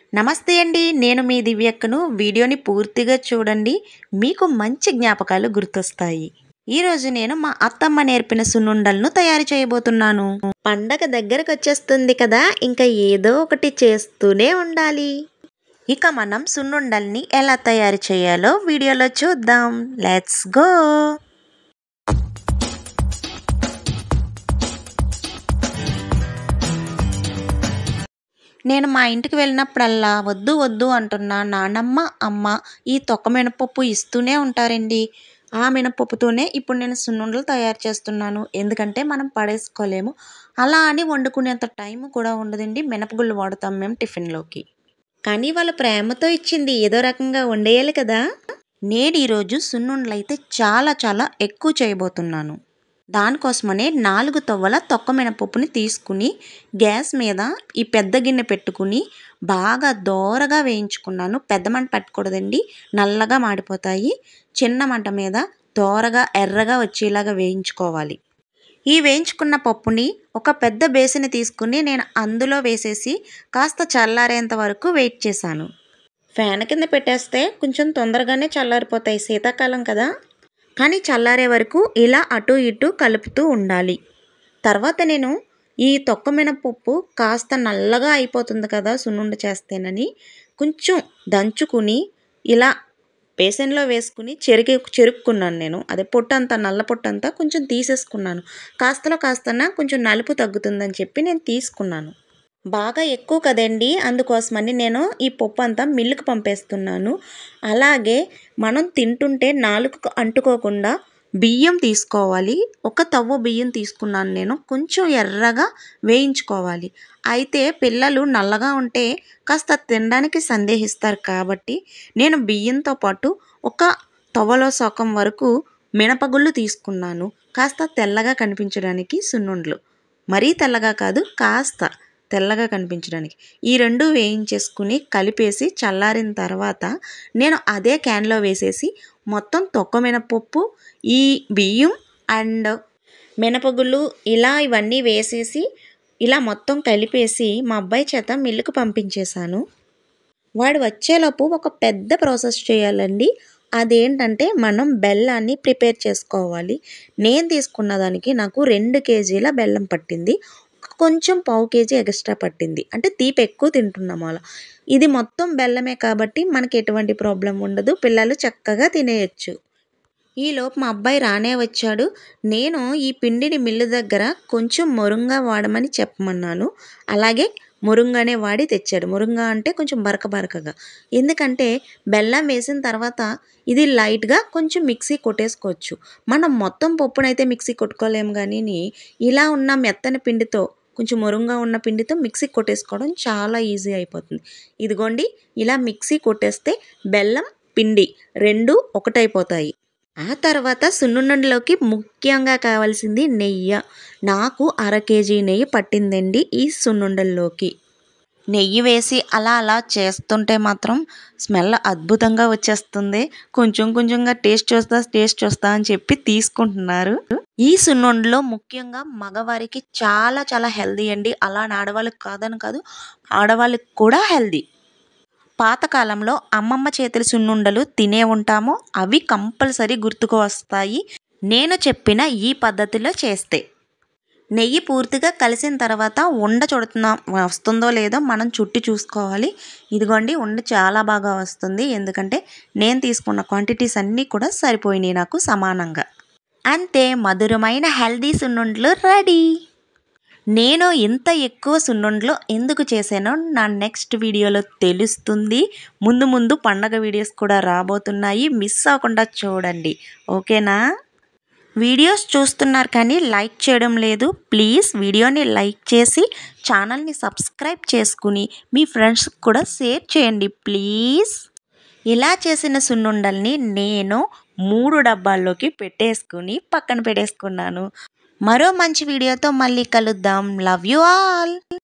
నమస్తే అండి. నేను మీ దివ్యక్కను. వీడియోని పూర్తిగా చూడండి. మీకు మంచి జ్ఞాపకాలు గుర్తొస్తాయి. ఈరోజు నేను మా అత్తమ్మ నేర్పిన సున్నుండలను తయారు చేయబోతున్నాను. పండగ దగ్గరకొచ్చేస్తుంది కదా, ఇంకా ఏదో ఒకటి చేస్తూనే ఉండాలి. ఇక మనం సున్నుండల్ని ఎలా తయారు చేయాలో వీడియోలో చూద్దాం. Let's go. నేను మా ఇంటికి వెళ్ళినప్పుడల్లా వద్దు వద్దు అంటున్న నానమ్మ, అమ్మ ఈ తొక్క మినపప్పు ఇస్తూనే ఉంటారండి. ఆ మినపప్పుతోనే ఇప్పుడు నేను సున్నుండలు తయారు చేస్తున్నాను. ఎందుకంటే మనం పడేసుకోలేము. అలా అని వండుకునేంత టైం కూడా ఉండదండి. మినపగుళ్ళు వాడుతాం మేము టిఫిన్లోకి. కానీ వాళ్ళ ప్రేమతో ఇచ్చింది ఏదో రకంగా వండేయాలి కదా. నేను ఈరోజు సున్నుండలు అయితే చాలా చాలా ఎక్కువ చేయబోతున్నాను. దానికోసమనే 4 తవ్వల తొక్క మినపప్పుని తీసుకుని గ్యాస్ మీద ఈ పెద్ద గిన్నె పెట్టుకుని బాగా దోరగా వేయించుకున్నాను. పెద్ద మంట పెట్టకూడదండి, నల్లగా మాడిపోతాయి. చిన్న మంట మీద దోరగా ఎర్రగా వచ్చేలాగా వేయించుకోవాలి. ఈ వేయించుకున్న పప్పుని ఒక పెద్ద బేసిన్ తీసుకుని నేను అందులో వేసేసి కాస్త చల్లారేంత వరకు వెయిట్ చేశాను. ఫ్యాన్ కింద పెట్టేస్తే కొంచెం తొందరగానే చల్లారిపోతాయి, శీతాకాలం కదా. కానీ చల్లారే వరకు ఇలా అటు ఇటు కలుపుతూ ఉండాలి. తర్వాత నేను ఈ తొక్క మినపప్పు కాస్త నల్లగా అయిపోతుంది కదా సున్నుండ చేస్తేనని కొంచెం దంచుకుని ఇలా బేసన్లో వేసుకుని చెరుక్కున్నాను. నేను అదే పొట్టంతా, నల్ల పొట్టంతా కొంచెం తీసేసుకున్నాను. కాస్తలో కాస్తన కొంచెం నలుపు తగ్గుతుందని చెప్పి నేను తీసుకున్నాను. బాగా ఎక్కువ కదండి, అందుకోసమని నేను ఈ పప్పు అంతా మిల్లుకు పంపేస్తున్నాను. అలాగే మనం తింటుంటే నాలుకకు అంటుకోకుండా బియ్యం తీసుకోవాలి. ఒక తవ్వ బియ్యం తీసుకున్నాను నేను. కొంచెం ఎర్రగా వేయించుకోవాలి. అయితే పిల్లలు నల్లగా ఉంటే కాస్త తినడానికి సందేహిస్తారు కాబట్టి నేను బియ్యంతో పాటు ఒక తవ్వలో సగం వరకు మినపగుళ్ళు తీసుకున్నాను. కాస్త తెల్లగా కనిపించడానికి సున్నుండలు. మరీ తెల్లగా కాదు, కాస్త తెల్లగా కనిపించడానికి. ఈ రెండు వేయించేసుకుని కలిపేసి చల్లారిన తర్వాత నేను అదే క్యాన్లో వేసేసి మొత్తం తొక్క మినపప్పు, ఈ బియ్యం అండ్ మినపగుళ్ళు ఇలా ఇవన్నీ వేసేసి ఇలా మొత్తం కలిపేసి మా అబ్బాయి చేత మిల్లుకు పంపించేశాను. వాడు వచ్చేలోపు ఒక పెద్ద ప్రాసెస్ చేయాలండి. అదేంటంటే మనం బెల్లాన్ని ప్రిపేర్ చేసుకోవాలి. నేను తీసుకున్న దానికి నాకు 2 కేజీల బెల్లం పట్టింది. కొంచెం పావు కేజీ ఎక్స్ట్రా పట్టింది. అంటే తీపి ఎక్కువ తింటున్నాము అలా. ఇది మొత్తం బెల్లమే కాబట్టి మనకి ఎటువంటి ప్రాబ్లం ఉండదు. పిల్లలు చక్కగా తినేయచ్చు. ఈలోపు మా అబ్బాయి రానే వచ్చాడు. నేను ఈ పిండిని మిల్లు దగ్గర కొంచెం మొరుంగా వాడమని చెప్పమన్నాను. అలాగే మొరుంగానే వాడి తెచ్చాడు. మొరుంగా అంటే కొంచెం బరకగా. ఎందుకంటే బెల్లం వేసిన తర్వాత ఇది లైట్గా కొంచెం మిక్సీ కొట్టేసుకోవచ్చు. మనం మొత్తం పప్పునైతే మిక్సీ కొట్టుకోలేము, కానీ ఇలా ఉన్న మెత్తని పిండితో, కొంచెం మొరుంగా ఉన్న పిండితో మిక్సీ కొట్టేసుకోవడం చాలా ఈజీ అయిపోతుంది. ఇదిగోండి, ఇలా మిక్సీ కొట్టేస్తే బెల్లం, పిండి 2 ఒకటైపోతాయి. ఆ తర్వాత సున్నుండలోకి ముఖ్యంగా కావాల్సింది నెయ్యి. నాకు 1/2 కేజీ నెయ్యి పట్టిందండి ఈ సున్నుండల్లోకి. నెయ్యి వేసి అలా అలా చేస్తుంటే మాత్రం స్మెల్ అద్భుతంగా వచ్చేస్తుంది. కొంచెంగా టేస్ట్ చూస్తా అని చెప్పి తీసుకుంటున్నారు. ఈ సున్నుండలో ముఖ్యంగా మగవారికి చాలా చాలా హెల్దీ అండి. అలా ఆడవాళ్ళకి కాదని కాదు, ఆడవాళ్ళకి కూడా హెల్దీ. పాతకాలంలో అమ్మమ్మ చేతుల సున్నుండలు తినే ఉంటాము. అవి కంపల్సరీ గుర్తుకు వస్తాయి నేను చెప్పిన ఈ పద్ధతిలో చేస్తే. నెయ్యి పూర్తిగా కలిసిన తర్వాత ఉండ వస్తుందో లేదో మనం చుట్టి చూసుకోవాలి. ఇదిగోండి, ఉండ చాలా బాగా వస్తుంది. ఎందుకంటే నేను తీసుకున్న క్వాంటిటీస్ అన్నీ కూడా సరిపోయినాయి నాకు సమానంగా. అంతే, మధురమైన హెల్దీ సున్నుండలు రెడీ. నేను ఇంత ఎక్కువ సున్నుండలు ఎందుకు చేశానో నా నెక్స్ట్ వీడియోలో తెలుస్తుంది. ముందు పండగ వీడియోస్ కూడా రాబోతున్నాయి. మిస్ అవ్వకుండా చూడండి, ఓకేనా? వీడియోస్ చూస్తున్నారు కానీ లైక్ చేయడం లేదు. ప్లీజ్ వీడియోని లైక్ చేసి ఛానల్ని సబ్స్క్రైబ్ చేసుకుని మీ ఫ్రెండ్స్కి కూడా షేర్ చేయండి ప్లీజ్. ఇలా చేసిన సున్నుండల్ని నేను 3 డబ్బాల్లోకి పెట్టేసుకుని పక్కన పెట్టేసుకున్నాను. మరో మంచి వీడియోతో మళ్ళీ కలుద్దాం. Love you all.